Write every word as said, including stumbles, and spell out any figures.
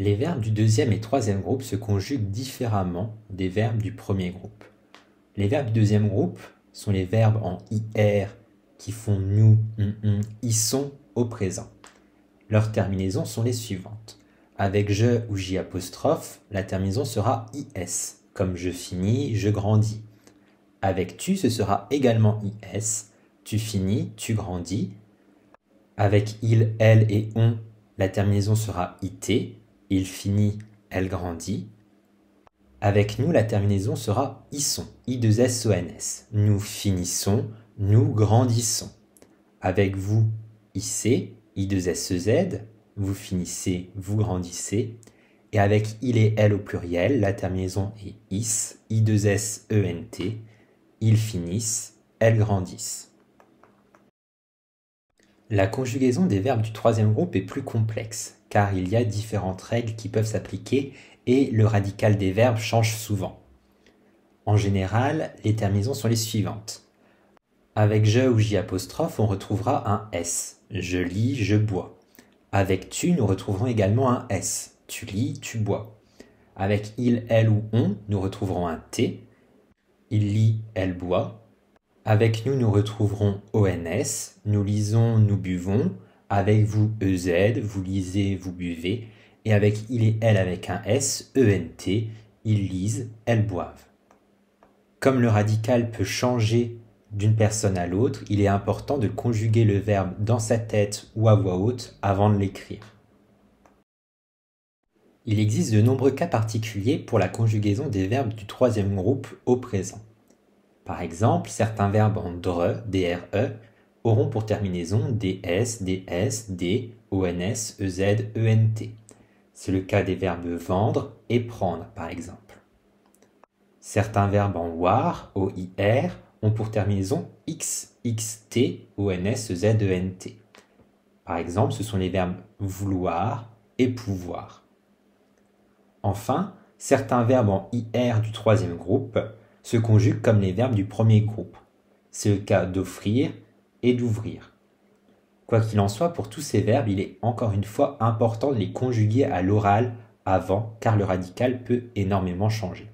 Les verbes du deuxième et troisième groupe se conjuguent différemment des verbes du premier groupe. Les verbes du deuxième groupe sont les verbes en ir qui font nous, on, on, ils sont au présent. Leurs terminaisons sont les suivantes. Avec je ou j apostrophe, la terminaison sera is, comme je finis, je grandis. Avec tu, ce sera également is, tu finis, tu grandis. Avec il, elle et on, la terminaison sera it, il finit, elle grandit. Avec nous, la terminaison sera isson, i deux s o n s. Nous finissons, nous grandissons. Avec vous, ic, i deux s e z, vous finissez, vous grandissez. Et avec il et elle au pluriel, la terminaison est is, i deux s e n t, ils finissent, elles grandissent. La conjugaison des verbes du troisième groupe est plus complexe, car il y a différentes règles qui peuvent s'appliquer et le radical des verbes change souvent. En général, les terminaisons sont les suivantes. Avec je ou j apostrophe, on retrouvera un s. Je lis, je bois. Avec tu, nous retrouverons également un s. Tu lis, tu bois. Avec il, elle ou on, nous retrouverons un t. Il lit, elle boit. Avec nous, nous retrouverons O N S, nous lisons, nous buvons. Avec vous, E Z, vous lisez, vous buvez. Et avec il et elle avec un S, E N T, ils lisent, elles boivent. Comme le radical peut changer d'une personne à l'autre, il est important de conjuguer le verbe dans sa tête ou à voix haute avant de l'écrire. Il existe de nombreux cas particuliers pour la conjugaison des verbes du troisième groupe au présent. Par exemple, certains verbes en dre, dre, auront pour terminaison ds, ds, d, ons, ez, ent. C'est le cas des verbes vendre et prendre, par exemple. Certains verbes en war, oir, ont pour terminaison x, xt, ons, ez, ent. Par exemple, ce sont les verbes vouloir et pouvoir. Enfin, certains verbes en ir du troisième groupe se conjuguent comme les verbes du premier groupe. C'est le cas d'offrir et d'ouvrir. Quoi qu'il en soit, pour tous ces verbes, il est encore une fois important de les conjuguer à l'oral avant, car le radical peut énormément changer.